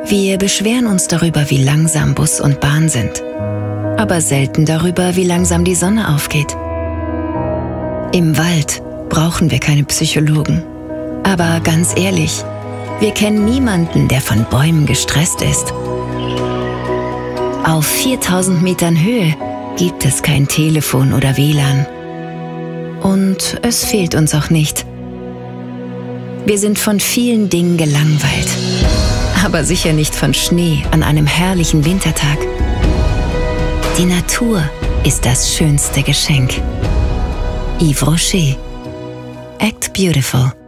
Wir beschweren uns darüber, wie langsam Bus und Bahn sind, aber selten darüber, wie langsam die Sonne aufgeht. Im Wald brauchen wir keine Psychologen. Aber ganz ehrlich, wir kennen niemanden, der von Bäumen gestresst ist. Auf 4000 Metern Höhe gibt es kein Telefon oder WLAN. Und es fehlt uns auch nicht. Wir sind von vielen Dingen gelangweilt, aber sicher nicht von Schnee an einem herrlichen Wintertag. Die Natur ist das schönste Geschenk. Yves Rocher. Act Beautiful.